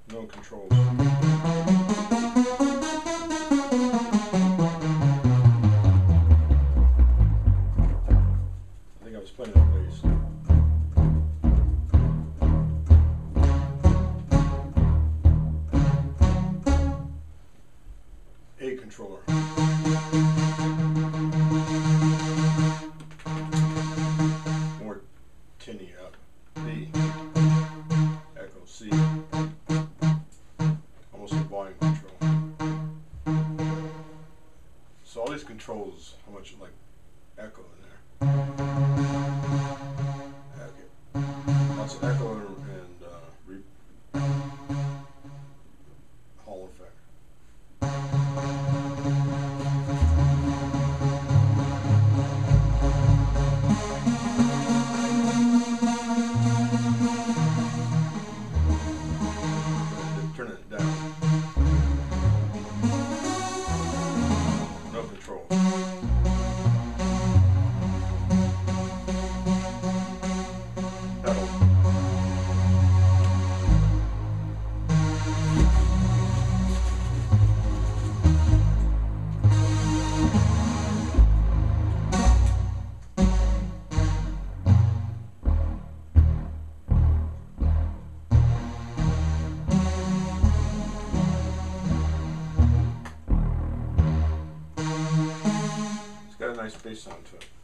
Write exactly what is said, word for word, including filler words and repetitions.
no controls. I think I was playing it ways. A controller. More tinny up. B. Echo. C. Almost a volume control. So all these controls, how much like echo in there. Okay. Lots of echo and, and uh, re Hall effect. Turning it down. No control. Pedal. Got a nice bass sound to it.